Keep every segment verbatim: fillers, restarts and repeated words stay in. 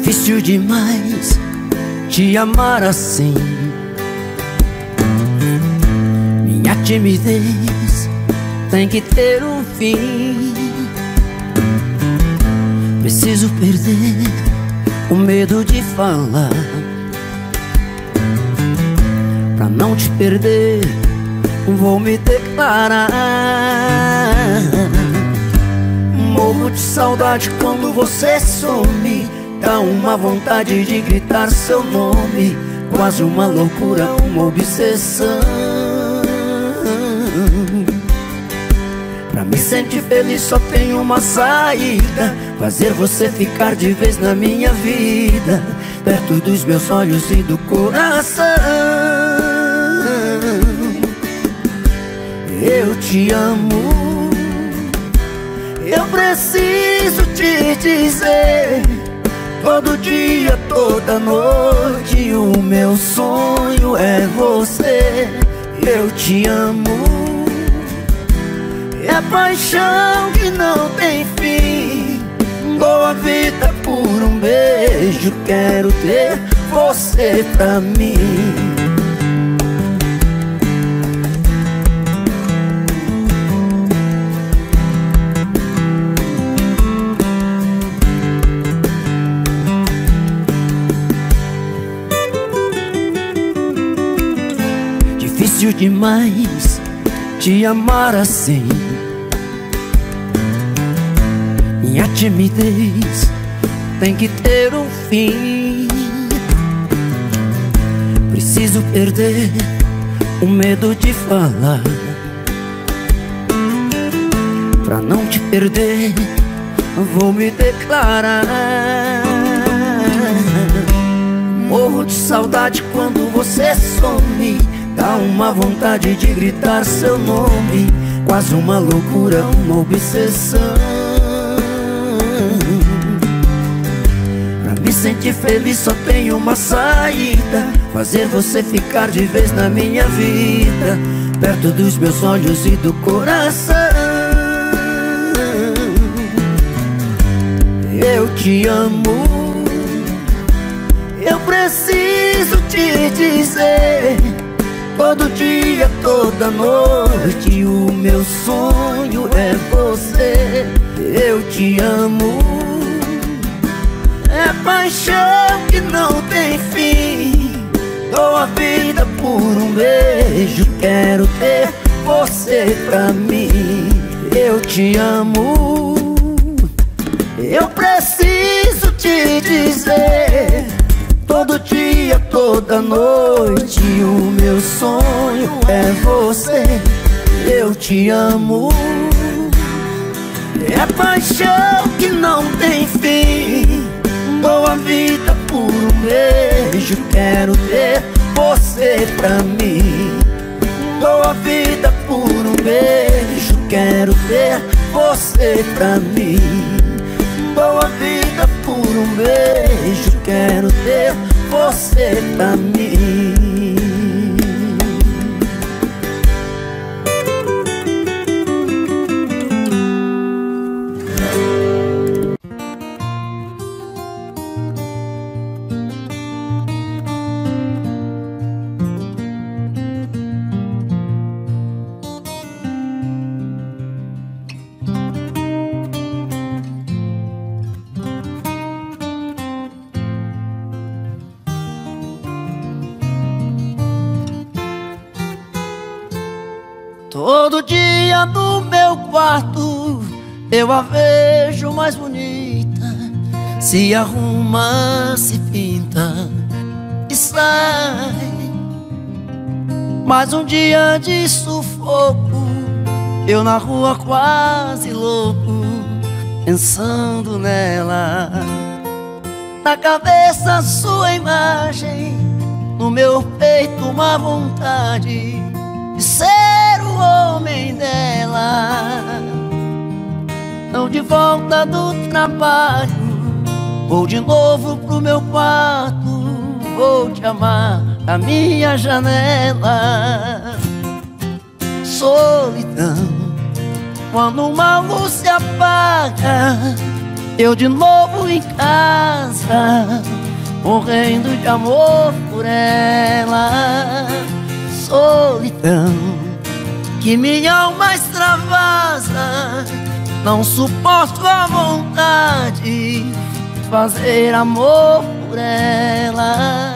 Difícil demais te amar assim. Minha timidez tem que ter um fim. Preciso perder o medo de falar. Pra não te perder, vou me declarar. Morro de saudade quando você some. Dá uma vontade de gritar seu nome. Quase uma loucura, uma obsessão. Pra me sentir feliz só tem uma saída: fazer você ficar de vez na minha vida, perto dos meus olhos e do coração. Eu te amo, eu preciso te dizer. Todo dia, toda noite, o meu sonho é você. Eu te amo, é paixão que não tem fim. Dou a vida por um beijo, quero ter você pra mim. Difícil demais te amar assim. Minha timidez tem que ter um fim. Preciso perder o medo de falar. Pra não te perder, vou me declarar. Morro de saudade quando você some. Dá uma vontade de gritar seu nome. Quase uma loucura, uma obsessão. Pra me sentir feliz só tem uma saída: fazer você ficar de vez na minha vida, perto dos meus olhos e do coração. Eu te amo, eu preciso te dizer. Todo dia, toda noite, o meu sonho é você. Eu te amo, é paixão que não tem fim. Dou a vida por um beijo, quero ter você pra mim. Eu te amo, eu preciso te dizer. Todo dia, toda noite, o meu sonho é você. Eu te amo, é paixão que não tem fim. Dou a vida por um beijo, quero ter você pra mim. Dou a vida por um beijo, quero ter você pra mim. Dou a vida por um beijo, quero ter você pra mim. Todo dia no meu quarto eu a vejo mais bonita. Se arruma, se pinta e sai. Mais um dia de sufoco, eu na rua quase louco, pensando nela. Na cabeça sua imagem, no meu peito uma vontade de ser o homem dela. Não de volta do trabalho, vou de novo pro meu quarto. Vou te amar da minha janela. Solidão, quando uma luz se apaga, eu de novo em casa, morrendo de amor por ela. Solidão que minha alma extravasa, não suporto a vontade de fazer amor por ela.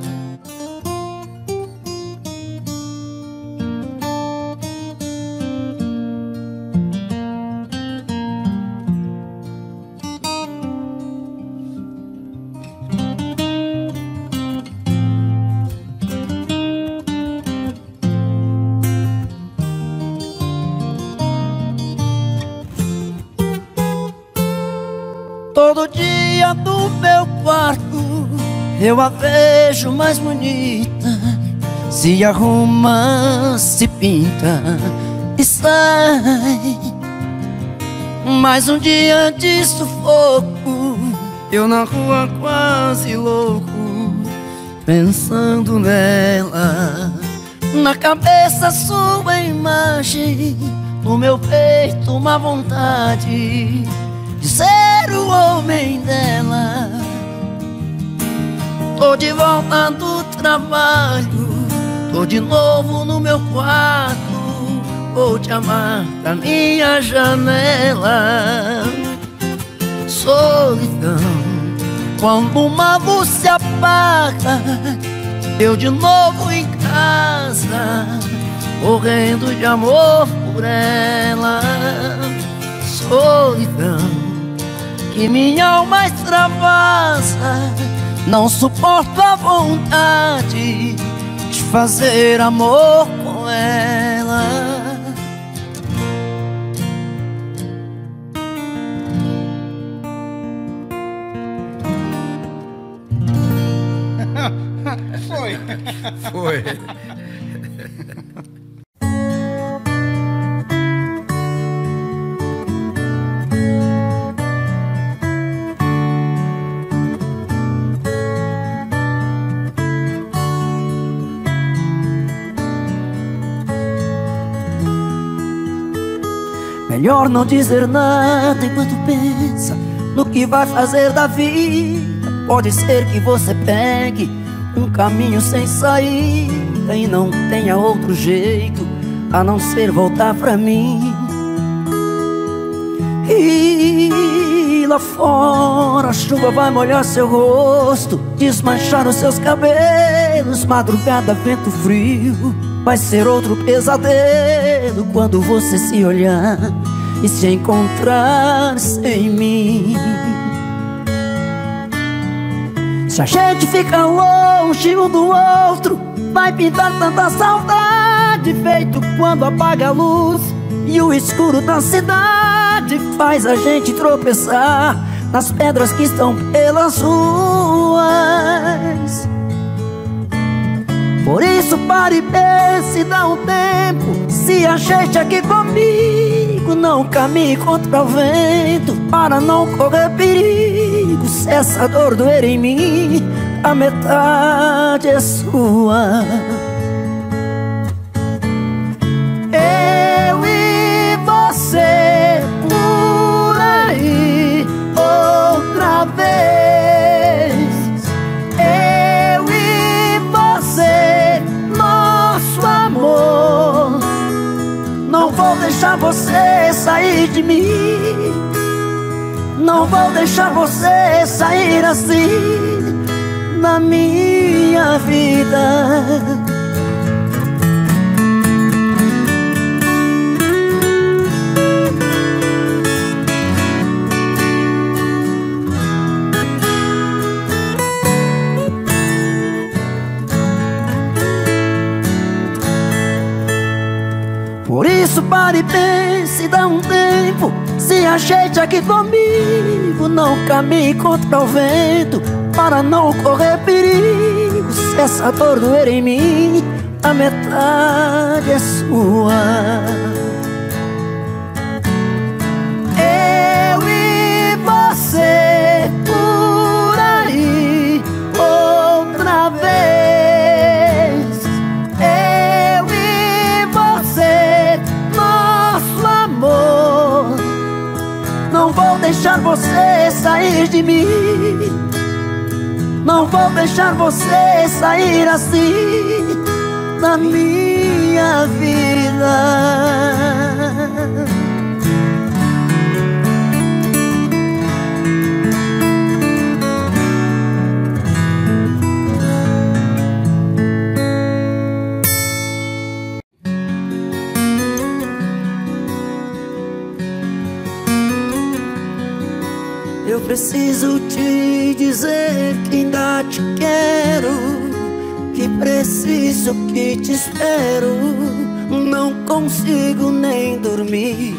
Todo dia do meu quarto eu a vejo mais bonita, se arruma, se pinta e sai. Mais um dia de sufoco, eu na rua quase louco, pensando nela. Na cabeça sua imagem, no meu peito uma vontade de ser o homem dela. Tô de volta do trabalho, tô de novo no meu quarto, vou te amar da minha janela. Solidão, quando uma luz se apaga, eu de novo em casa, morrendo de amor por ela. Solidão que minha alma extravasa, não suporto a vontade de fazer amor com ela. Foi. Foi. Melhor não dizer nada enquanto pensa no que vai fazer da vida. Pode ser que você pegue um caminho sem saída e não tenha outro jeito a não ser voltar pra mim. E lá fora a chuva vai molhar seu rosto, desmanchar os seus cabelos. Madrugada, vento frio, vai ser outro pesadelo quando você se olhar e se encontrar sem mim. Se a gente fica longe um do outro, vai pintar tanta saudade, feito quando apaga a luz e o escuro da cidade faz a gente tropeçar nas pedras que estão pelas ruas. Por isso pare e pense, dá um tempo, se a gente aqui comigo, não caminhe contra o vento, para não correr perigo. Se essa dor doer em mim, a metade é sua. Eu e você por aí outra vez. Eu e você, nosso amor. Não vou deixar você sair de mim, não vou deixar você sair assim da minha vida. Por isso pare e pense, dá um tempo, se ajeite aqui comigo, não caminhe contra o vento, para não correr perigo. Se essa dor doer em mim, a metade é sua. Eu e você por aí outra vez. Eu e você, nosso amor. Não vou deixar você não vou deixar você sair assim da minha vida. Eu preciso te dizer que ainda te quero, que preciso, que te espero. Não consigo nem dormir,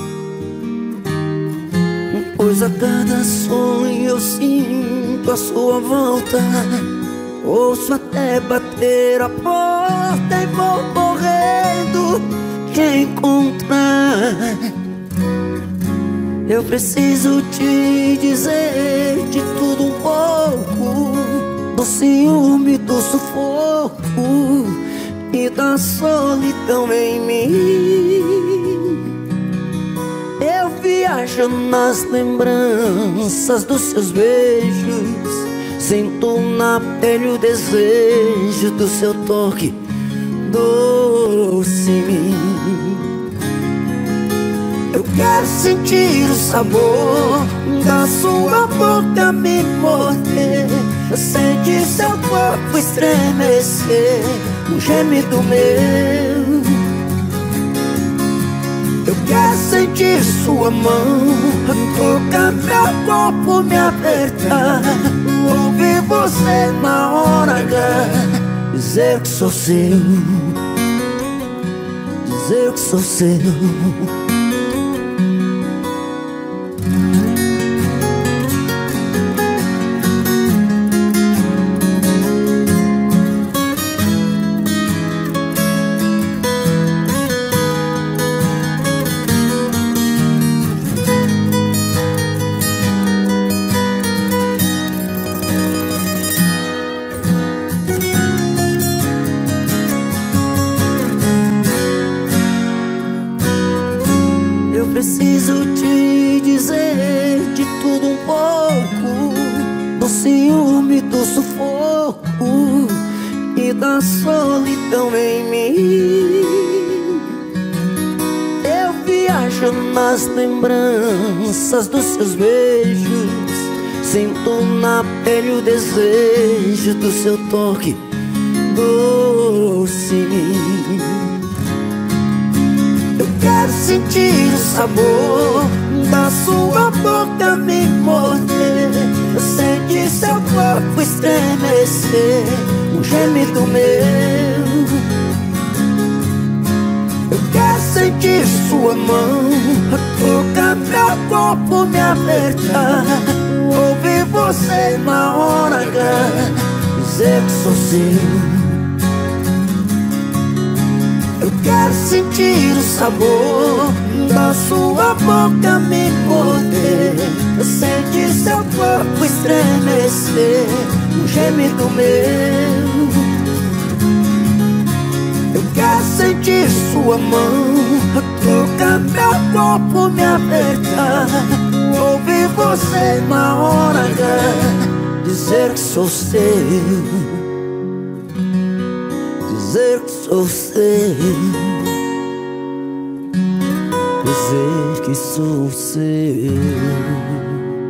pois a cada sonho eu sinto a sua volta. Ouço até bater a porta e vou correndo te encontrar. Eu preciso te dizer de tudo um pouco, do ciúme, do sufoco e da solidão em mim. Eu viajo nas lembranças dos seus beijos, sinto na pele o desejo do seu toque doce em mim. Eu quero sentir o sabor da sua boca me morder, eu sentir seu corpo estremecer, um gemido meu. Eu quero sentir sua mão tocar meu corpo, me apertar, ouvir você na hora H, dizer que sou seu, dizer que sou seu. Preciso te dizer de tudo um pouco, do ciúme, do sufoco e da solidão em mim. Eu viajo nas lembranças dos seus beijos, sinto na pele o desejo do seu toque doce em mim. Quero sentir o sabor da sua boca me morder, eu senti seu corpo estremecer, um gemido meu. Eu quero sentir sua mão tocar meu corpo, me apertar, ouvir você na hora H, dizer que sou seu. Eu quero sentir o sabor da sua boca me morder, eu sentir seu corpo estremecer, um gemido meu. Eu quero sentir sua mão tocar meu corpo, me apertar, ouvir você na hora H, dizer que sou seu, dizer que sou seu, dizer que sou seu.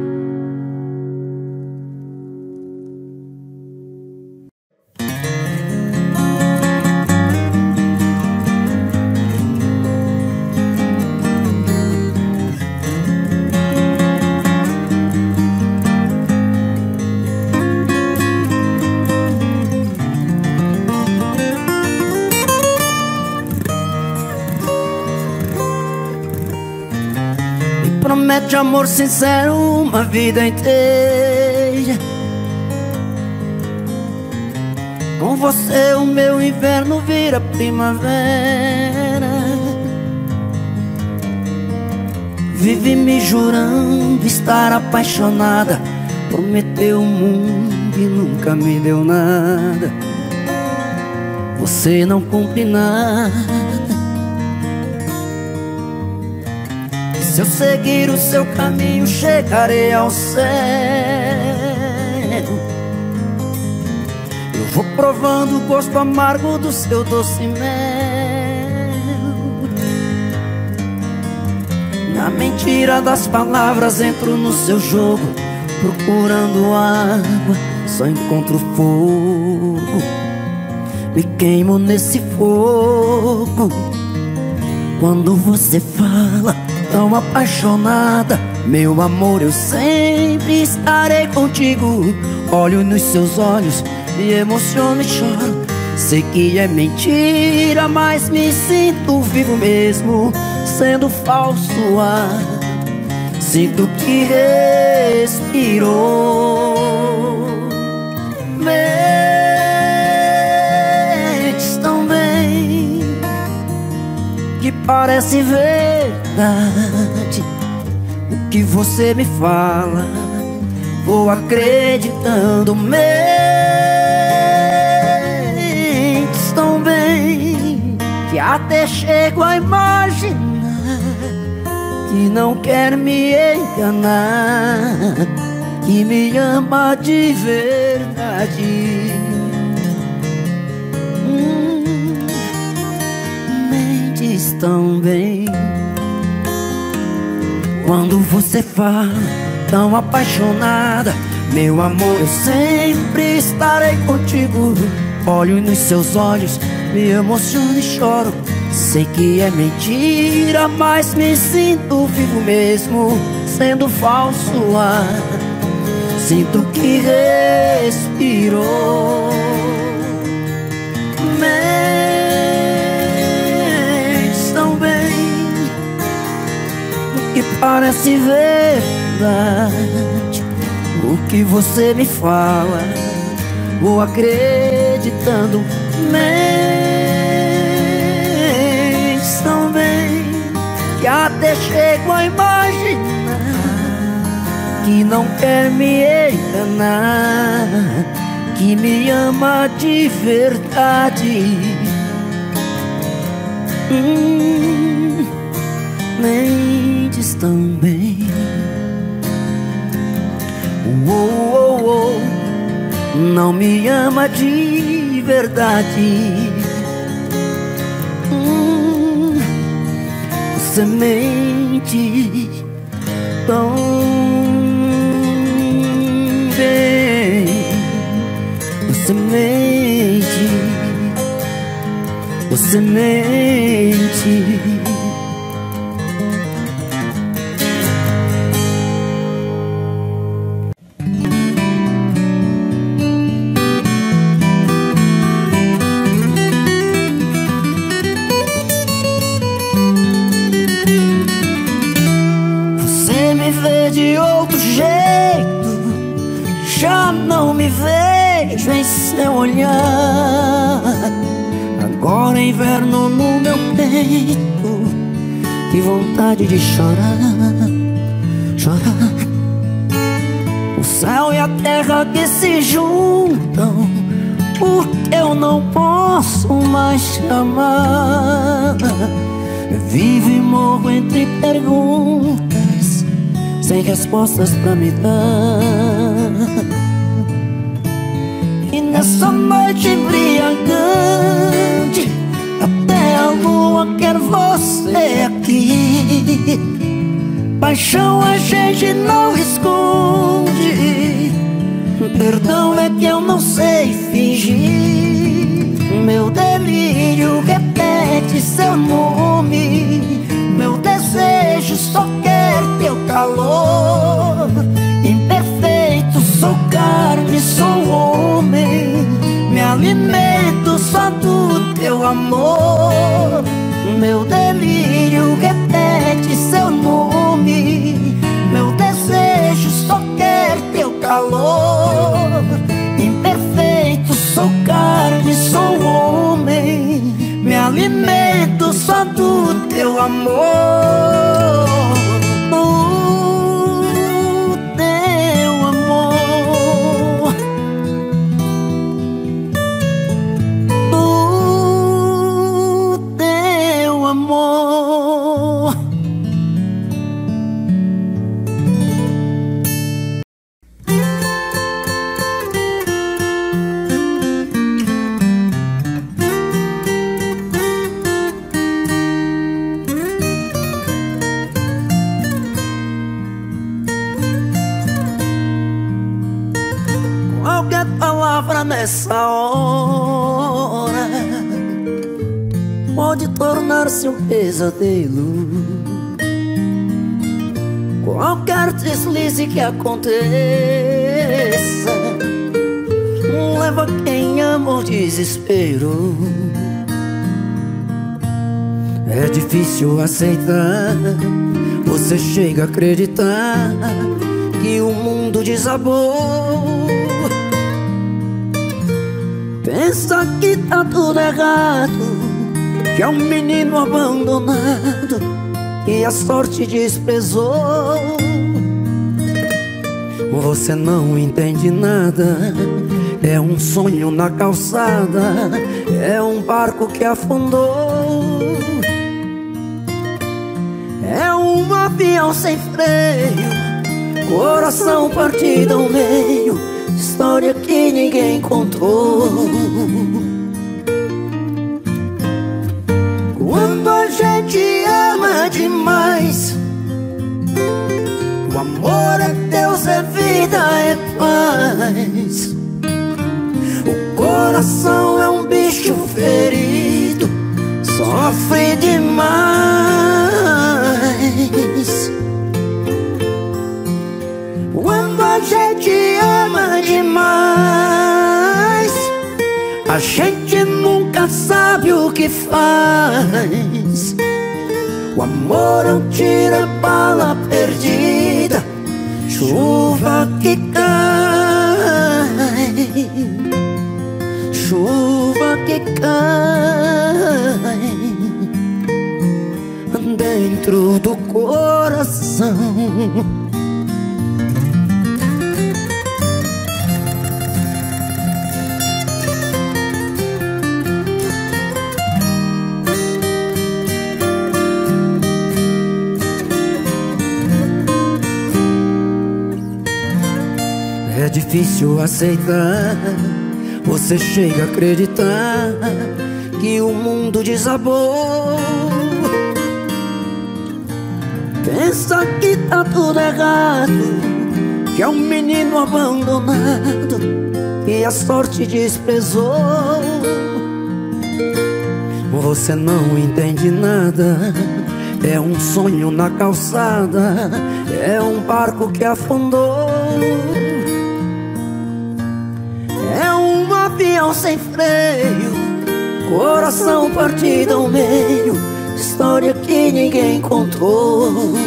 Promete amor sincero uma vida inteira. Com você o meu inverno vira primavera. Vive me jurando estar apaixonada, prometeu o mundo e nunca me deu nada. Você não cumpre nada. Se eu seguir o seu caminho, chegarei ao céu. vou provando o gosto amargo do seu doce mel. Na mentira das palavras entro no seu jogo, procurando água, só encontro fogo. Me queimo nesse fogo. Quando você fala tão apaixonada, meu amor, eu sempre estarei contigo. Olho nos seus olhos, me emociono e choro. Sei que é mentira, mas me sinto vivo mesmo, sendo falso o ar. Sinto que respirou. Mentes tão bem que parece verdade o que você me fala. Vou acreditando. Mentes tão bem que até chego a imaginar que não quer me enganar, que me ama de verdade. hum, Mentes tão bem. Quando você fala tão apaixonada, meu amor, eu sempre estarei contigo. Olho nos seus olhos, me emociono e choro. Sei que é mentira, mas me sinto vivo mesmo, sendo falso o ar. Sinto que respirou. Mentes tão bem que parece verdade o que você me fala. Vou acreditando. Mentes tão bem que até chego a imaginar que não quer me enganar, que me ama de verdade. hum, Mentes tão bem. Oh, oh, oh. Não me ama de verdade. hum, Você mente tão bem. Você mente. Você mente. De outro jeito, já não me vejo em seu olhar. Agora é inverno no meu peito, que vontade de chorar, chorar. O céu e a terra que se juntam, porque eu não posso mais te amar. Vivo e morro entre perguntas, sem respostas pra me dar. E nessa noite embriagante, até a lua quer você aqui. Paixão a gente não esconde, perdão é que eu não sei fingir. Meu delírio repete seu nome, meu desejo só quer teu calor. Imperfeito, sou carne, sou homem, me alimento só do teu amor. Meu delírio repete seu nome, meu desejo só quer teu calor. Imperfeito, sou carne, sou homem, me alimento só do teu amor. O teu amor, o teu amor. qualquer palavra nessa hora pode tornar-se um pesadelo. Qualquer deslize que aconteça leva quem ama ao desespero. É difícil aceitar, você chega a acreditar que o mundo desabou. Pensa que tá tudo errado, que é um menino abandonado que a sorte desprezou. Você não entende nada, é um sonho na calçada, é um barco que afundou. É um avião sem freio, coração partido ao meio, história que ninguém contou. Quando a gente ama demais, o amor é Deus, é vida, é paz. O coração é um bicho ferido, sofre demais. Quando a gente ama demais, a gente nunca sabe o que faz. O amor é um tiro, é bala perdida, chuva que cai, chuva que cai dentro do coração. É difícil aceitar, você chega a acreditar que o mundo desabou. Pensa que tá tudo errado, que é um menino abandonado e a sorte desprezou. Você não entende nada, é um sonho na calçada, é um barco que afundou. É um avião sem freio, coração partido ao meio, história que ninguém contou.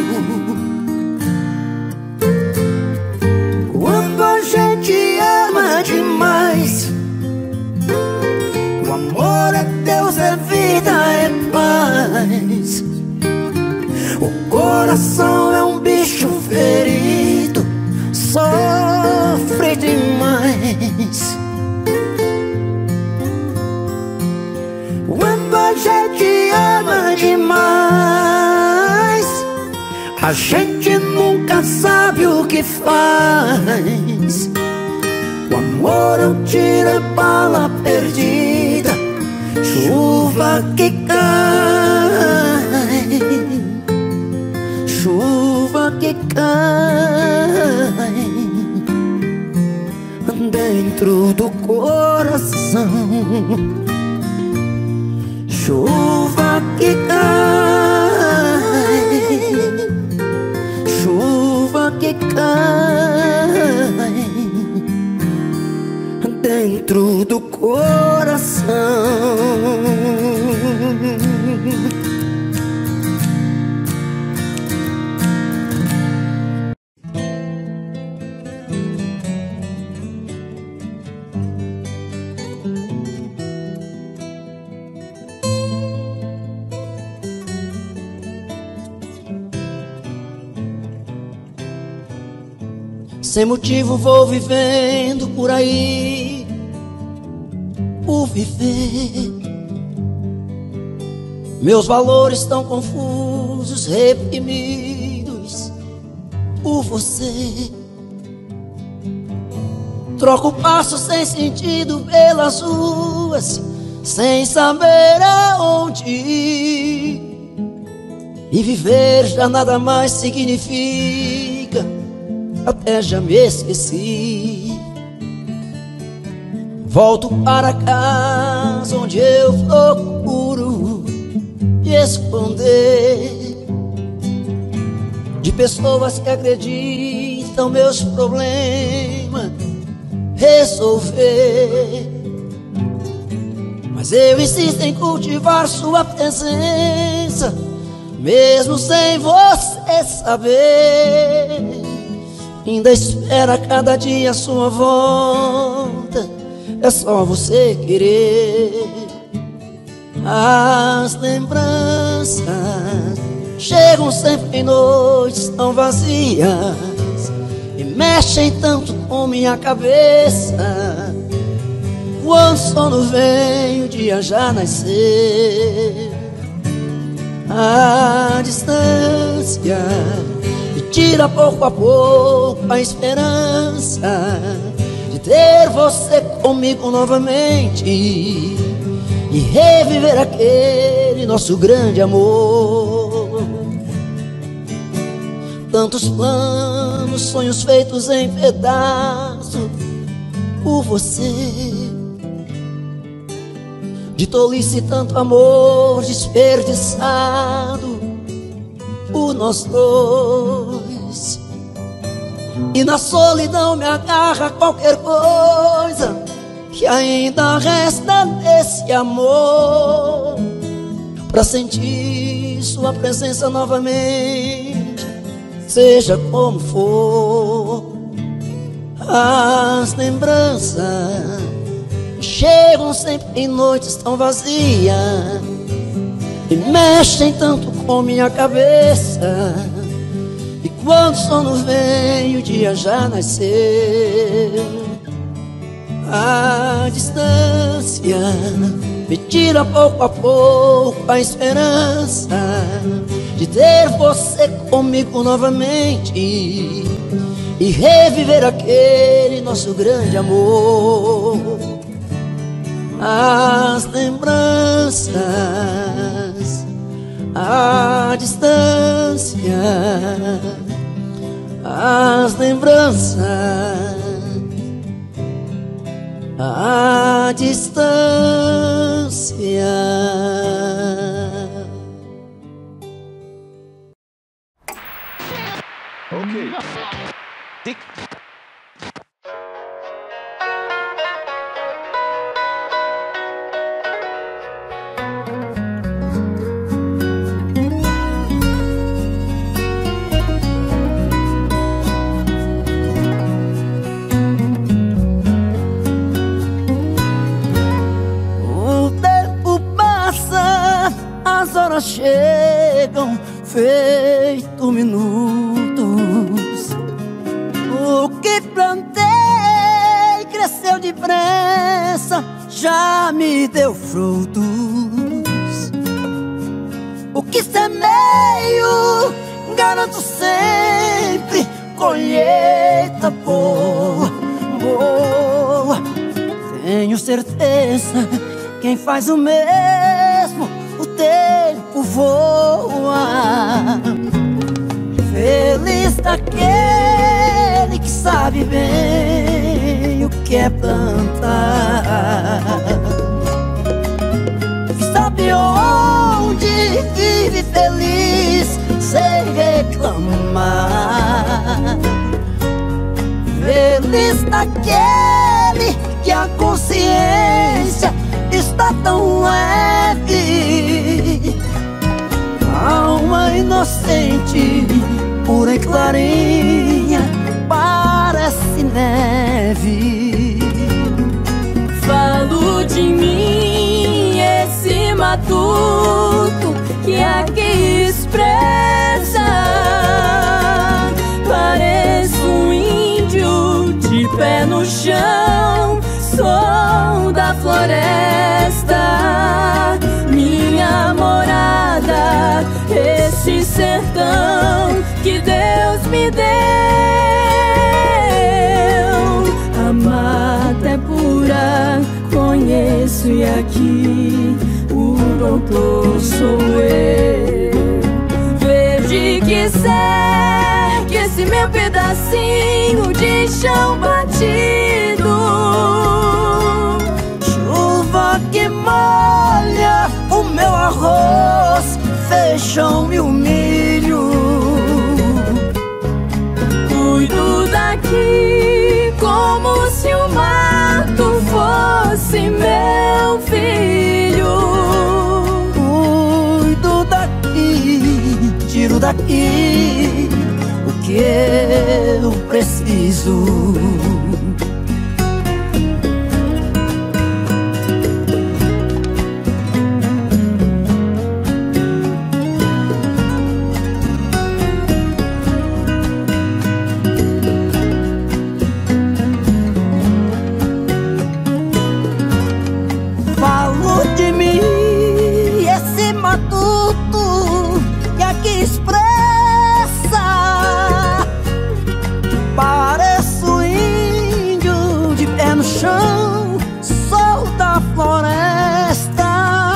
Quando a gente ama demais, o amor é Deus, é vida, é paz. O coração é um bicho ferido, sofre demais. Quando a gente ama demais, a gente nunca sabe o que faz. O amor é um tiro, é bala perdida, chuva que cai, chuva que cai dentro do coração. Chuva que cai, chuva que cai dentro do coração. Sem motivo vou vivendo por aí, por viver. Meus valores estão confusos, reprimidos por você. Troco passo sem sentido pelas ruas, sem saber aonde ir. E viver já nada mais significa, até já me esqueci. Volto para casa onde eu procuro me esconder de pessoas que acreditam meus problemas resolver. Mas eu insisto em cultivar sua presença, mesmo sem você saber. Ainda espera cada dia a sua volta, é só você querer. As lembranças chegam sempre em noites tão vazias e mexem tanto com minha cabeça. Quando o sono vem, o dia já nasceu. A distância me tira pouco a pouco a esperança de ter você comigo novamente e reviver aquele nosso grande amor. Tantos planos, sonhos feitos em pedaços por você. De tolice tanto amor desperdiçado por nós dois. E na solidão me agarra qualquer coisa que ainda resta desse amor, pra sentir sua presença novamente, seja como for. As lembranças chegam sempre em noites tão vazias e mexem tanto com minha cabeça. E quando o sono vem, o dia já nasceu. A distância me tira pouco a pouco a esperança de ter você comigo novamente e reviver aquele nosso grande amor. As lembranças, a distância, as lembranças, a distância. Ok. Tic. Chegam feito minutos. O que plantei cresceu depressa, já me deu frutos. O que semeio, garanto sempre colheita boa, boa. Tenho certeza, quem faz o mesmo, o tempo voa. Feliz daquele que sabe bem o que é plantar, que sabe onde vive feliz sem reclamar. Feliz daquele que a consciência está tão leve, alma inocente, pura e clarinha, parece neve. Falo de mim, esse matuto que aqui expressa. Pareço um índio de pé no chão, sou da floresta, minha morada, esse sertão que Deus me deu. A mata é pura, conheço, e aqui o doutor sou eu. Verde que segue esse meu pedacinho de chão batido, tiro daqui o que eu preciso. Falo de mim, esse matuto que aqui expressa. Pareço índio de pé no chão, sou da floresta.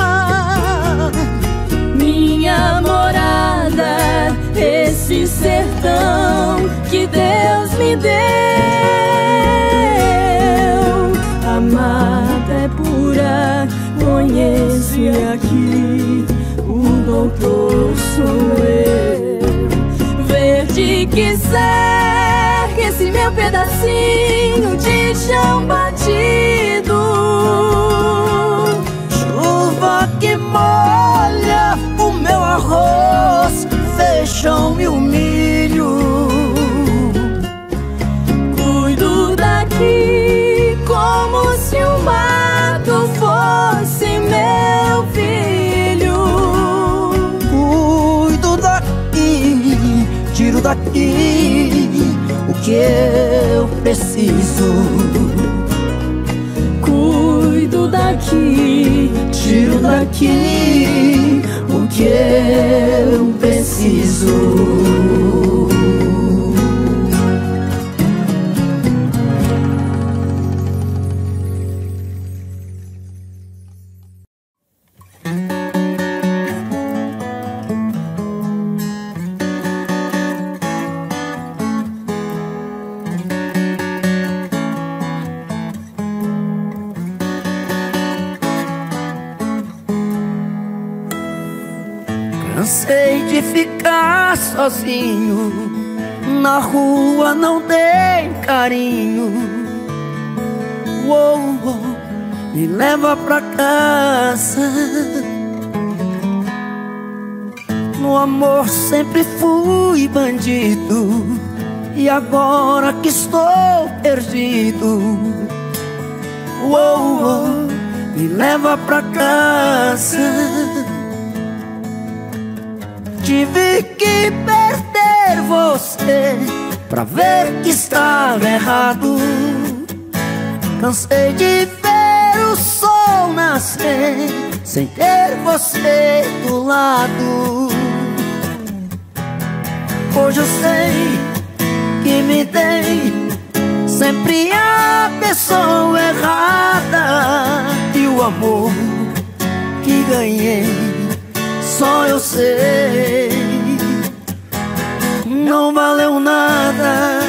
Minha morada, esse sertão que Deus me deu. A mata é pura, conheço, e aqui o doutor sou eu. Verde que cerca esse meu pedacinho de chão batido. Chuva que molha o meu arroz, feijão e o milho. Cuido daqui como se o mato fosse meu filho. Cuido daqui, tiro daqui o que eu preciso. Cuido daqui, Tiro daqui o que eu preciso. Cansei de ficar sozinho, na rua não dei carinho. Uou, uou, me leva pra casa. No amor sempre fui bandido, e agora que estou perdido, uou, uou, me leva pra casa. Tive que perder você pra ver que estava errado. Cansei de ver o sol nascer sem ter você do lado. Hoje eu sei que me dei sempre a pessoa errada, e o amor que ganhei só eu sei, não valeu nada.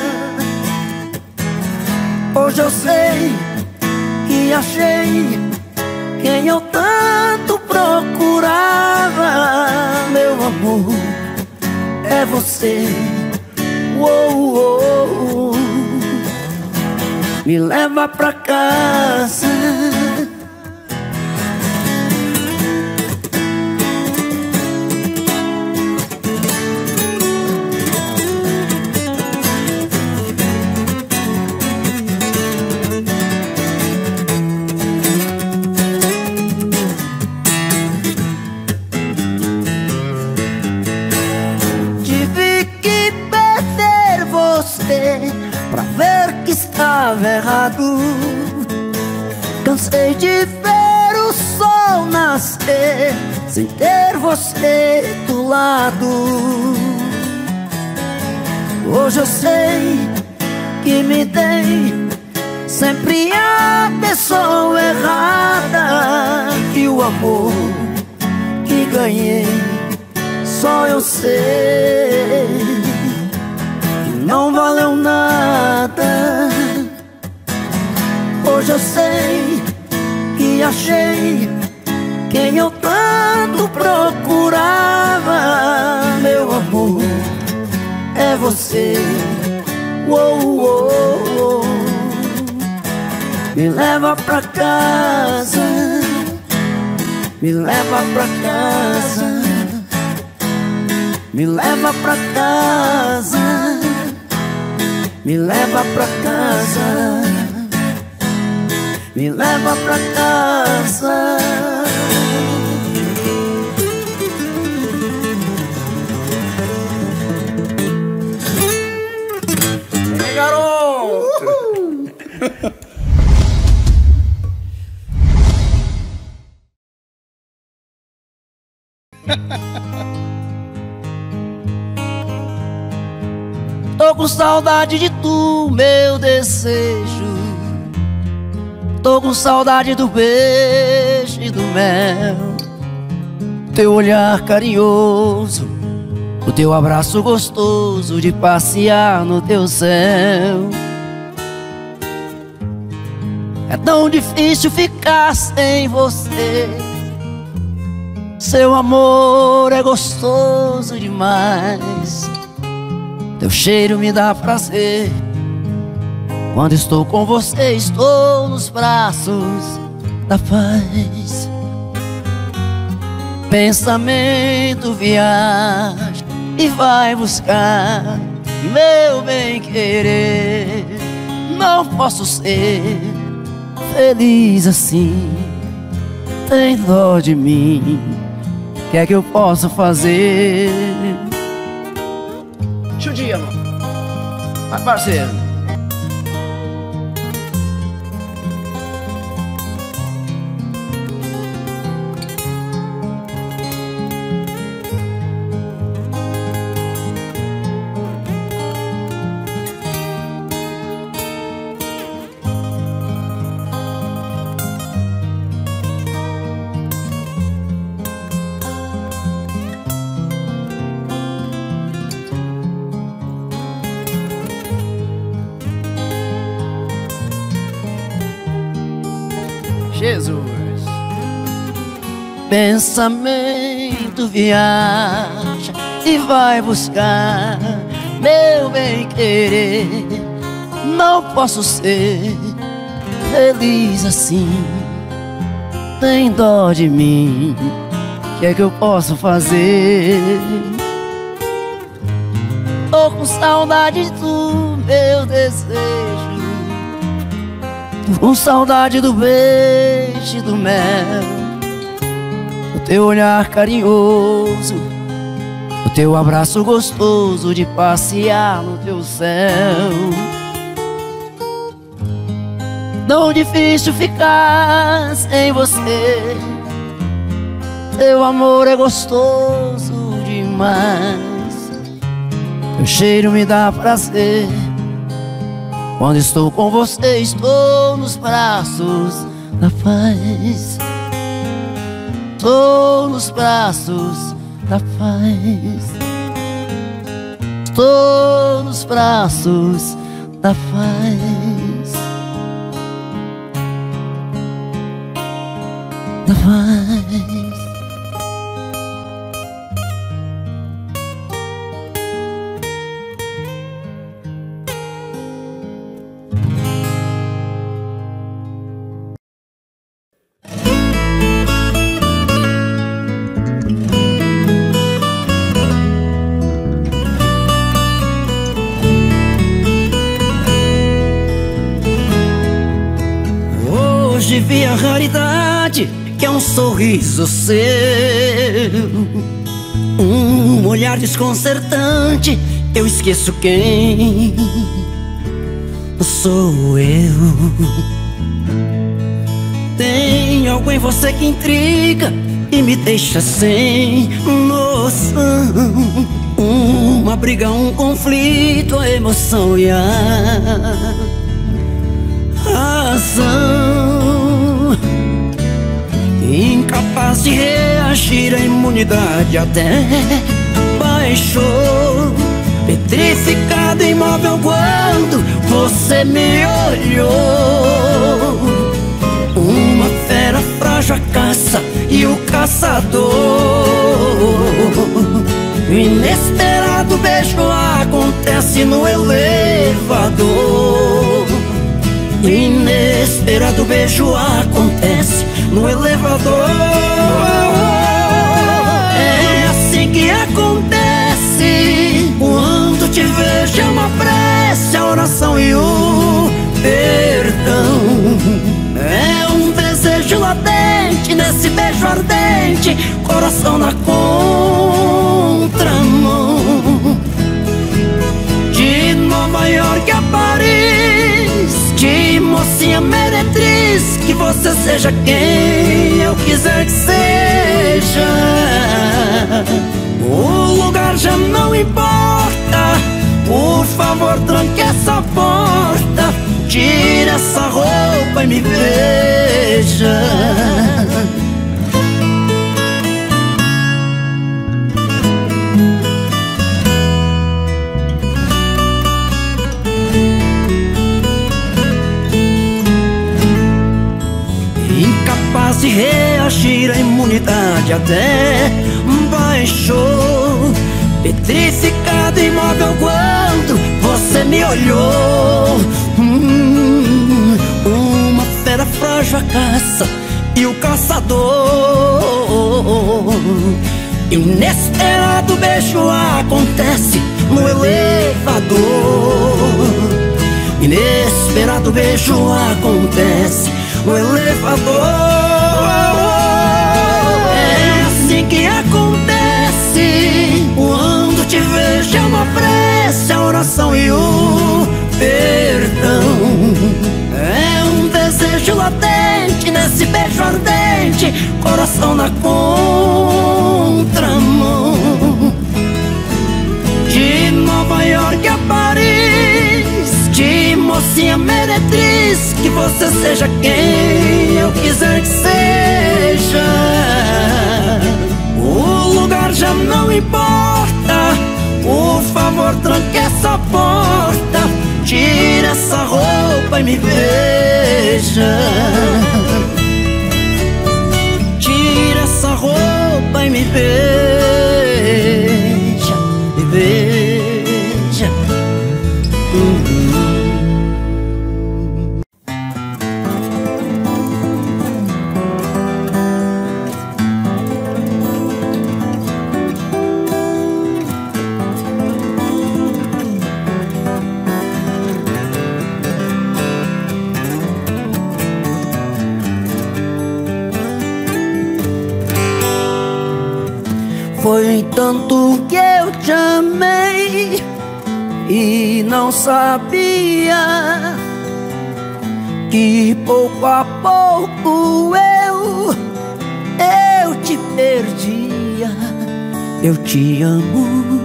Hoje eu sei que achei quem eu tanto procurava. Meu amor, é você. Uou, uou, me leva pra casa. Pra ver que estava errado. Cansei de ver o sol nascer sem ter você do lado. Hoje eu sei que me dei sempre a pessoa errada, e o amor que ganhei só eu sei, não valeu nada. Hoje eu sei que achei quem eu tanto procurava. Meu amor, é você. Uou, uou, uou. Me leva pra casa, me leva pra casa. Me leva pra casa, me leva pra casa, me leva pra casa. É, garoto! Tô com saudade de tu, meu desejo. Tô com saudade do beijo e do mel, teu olhar carinhoso, o teu abraço gostoso de passear no teu céu. É tão difícil ficar sem você, seu amor é gostoso demais. Teu cheiro me dá prazer, quando estou com você estou nos braços da paz. Pensamento viaja e vai buscar meu bem-querer. Não posso ser feliz assim, tem dó de mim, o que é que eu posso fazer? Judia, mano. Vai, parceiro. Jesus. Pensamento viaja e vai buscar meu bem-querer. Não posso ser feliz assim, tem dó de mim, o que é que eu posso fazer? Tô com saudade de tu, meu desejo. Tô com saudade do beijo e do mel, o teu olhar carinhoso, o teu abraço gostoso de passear no teu céu. Tão difícil ficar sem você, teu amor é gostoso demais. Teu cheiro me dá prazer, quando estou com você estou nos braços da paz. Estou nos braços da paz. Estou nos braços da paz. Da paz. Hoje vi a raridade que é um sorriso seu, um olhar desconcertante, eu esqueço quem sou eu. Tem algo em você que intriga e me deixa sem noção. Uma briga, um conflito, a emoção e a razão. Incapaz de reagir, a imunidade até baixou. Petrificado, imóvel quando você me olhou. Uma fera frágil, a caça e o caçador. Inesperado beijo acontece no elevador. Inesperado beijo acontece no elevador. É assim que acontece te vejo é uma prece, a oração e o perdão. É um desejo latente nesse beijo ardente, coração na contramão. De Nova York a Paris, de mocinha meretriz, que você seja quem eu quiser que seja. O lugar já não importa, por favor tranque essa porta, tire essa roupa e me veja. Incapaz de reagir, a imunidade até baixou. Petrificado, imóvel quando você me olhou. hum, Uma fera frágil a caça e o caçador. Inesperado beijo acontece no elevador. Inesperado beijo acontece no elevador. É assim que acontece quando te vejo, é uma prece, a oração e o perdão. É um desejo latente nesse beijo ardente, coração na contramão. De Nova York a Paris, de mocinha meretriz, que você seja quem eu quiser que seja. O lugar já não importa, por favor tranque essa porta, tire essa roupa e me veja. Tire essa roupa e me veja, me veja. Uhum. Foi tanto que eu te amei e não sabia que pouco a pouco eu, eu te perdia. Eu te amo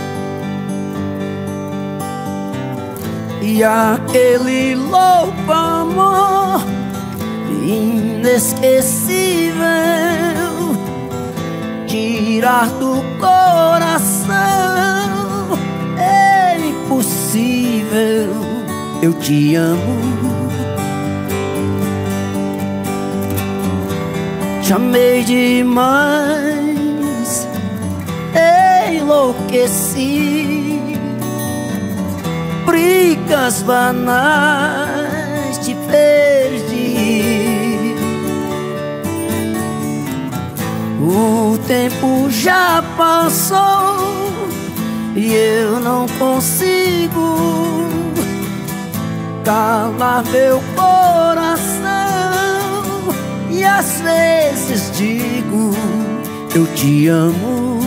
e aquele louco amor inesquecível, tirar do coração é impossível. Eu te amo, te amei demais, enlouqueci. Brigas banais te perdi. O tempo já passou e eu não consigo calar meu coração. E às vezes digo, eu te amo.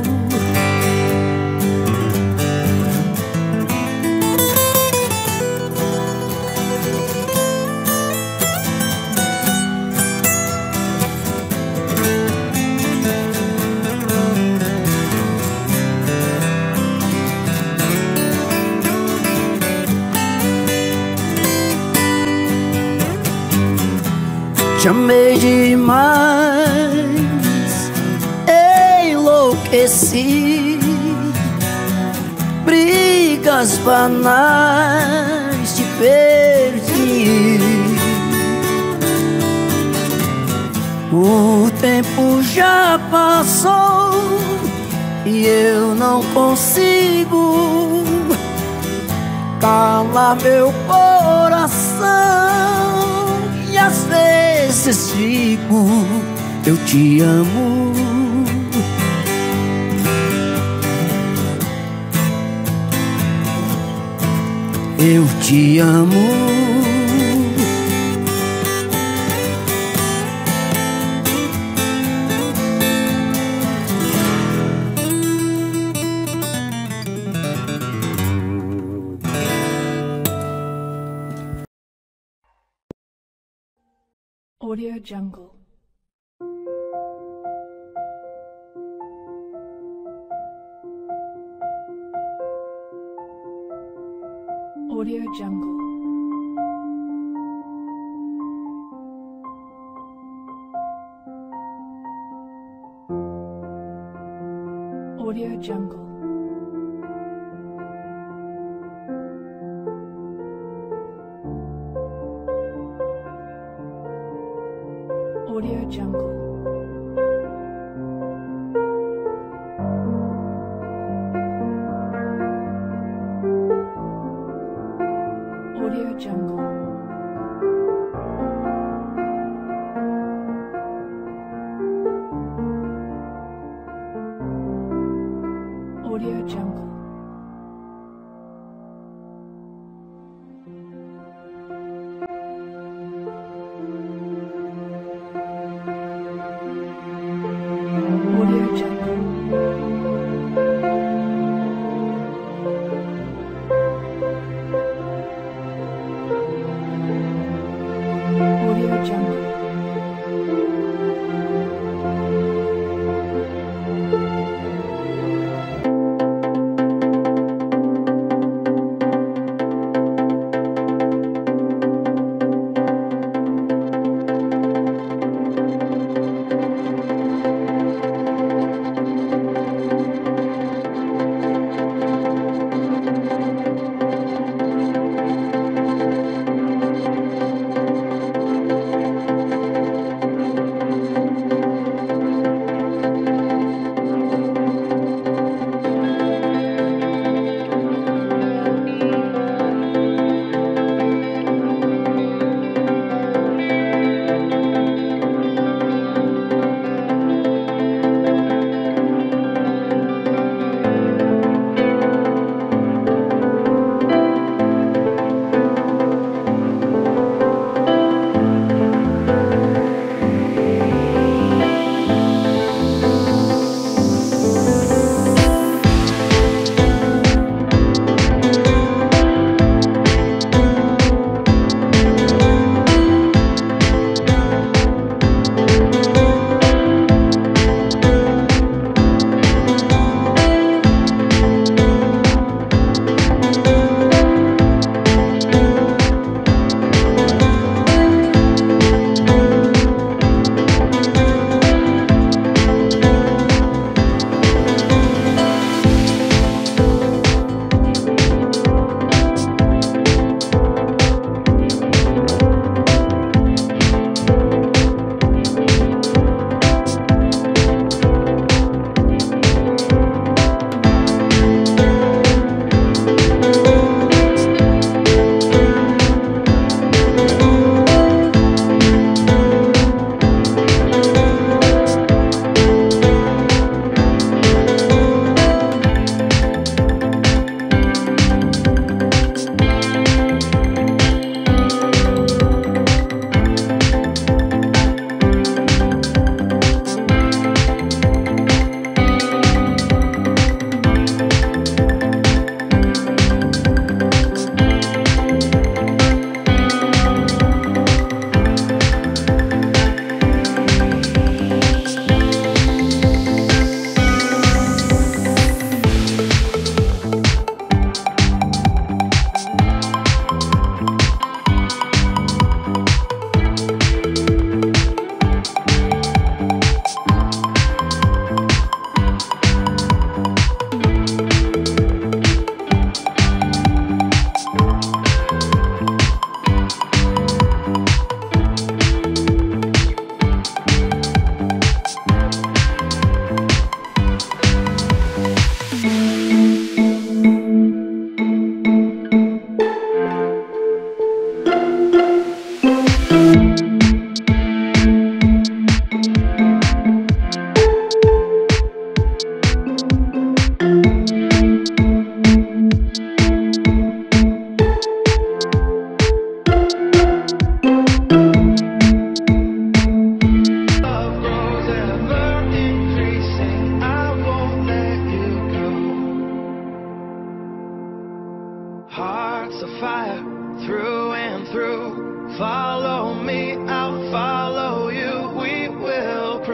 Te amei demais, enlouqueci. Brigas banais te perdi. O tempo já passou e eu não consigo calar meu coração. E às vezes digo, eu te amo. eu te amo. Audio Jungle. Audio Jungle. Audio Jungle. Audio Jungle. Audio Jungle. Audio Jungle. Audio Jungle. Audio Jungle.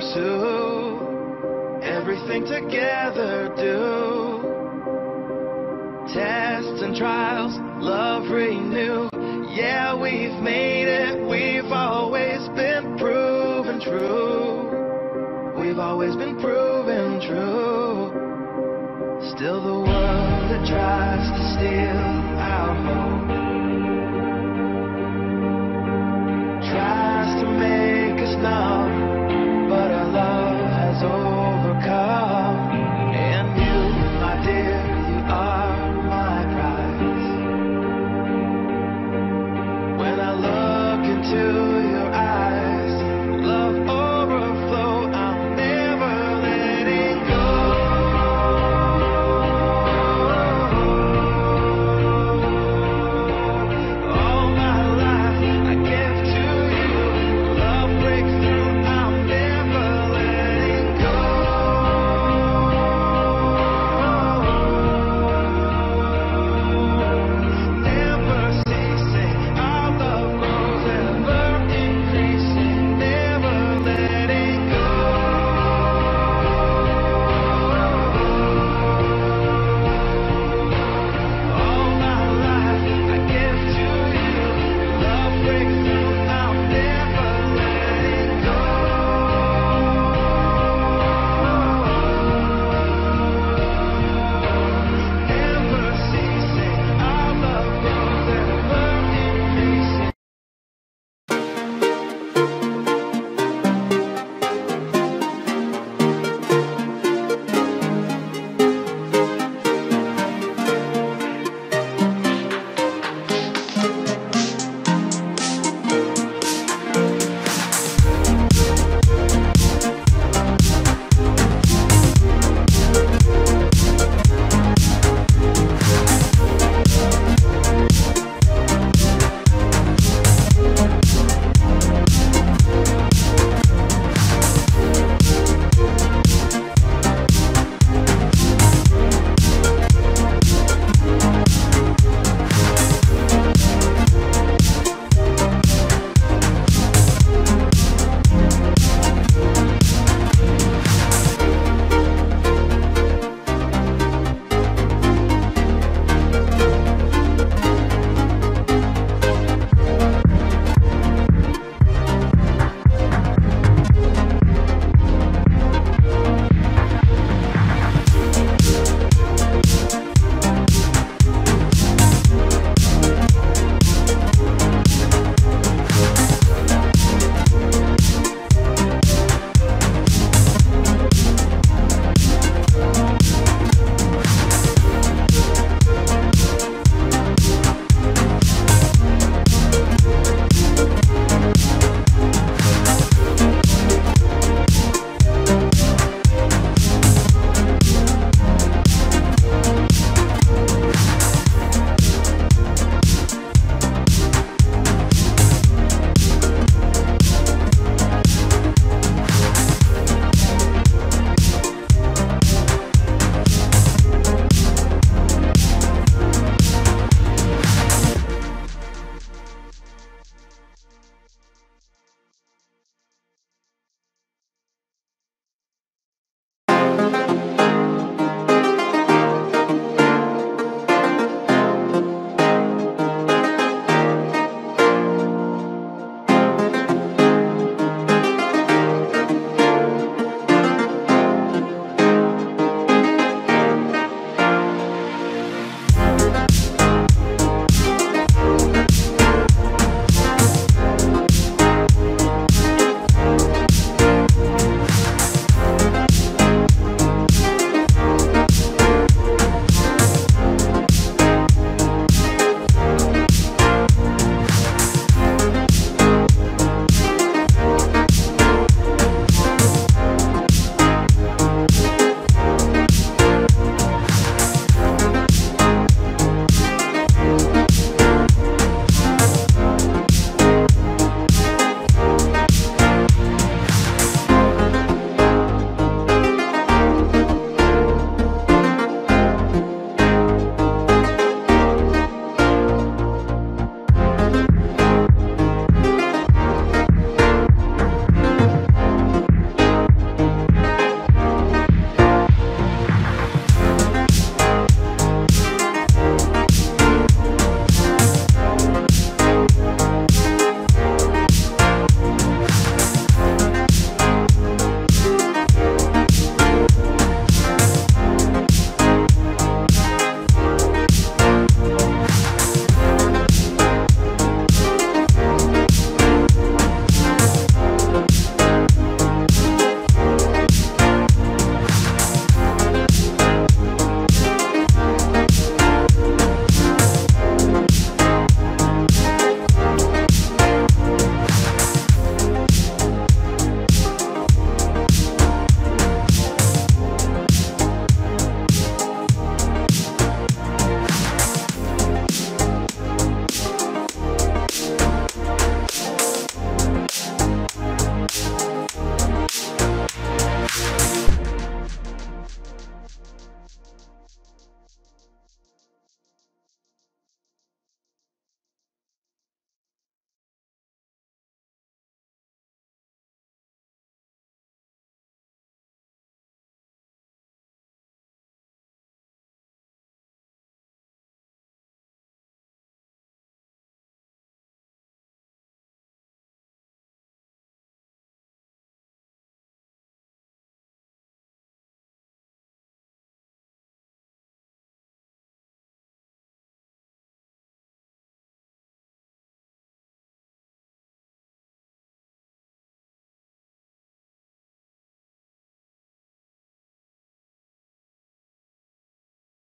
pursue, everything together do. Tests and trials, love renew. Yeah, we've made it, we've always been proven true. We've always been proven true. Still the world that tries to steal our hope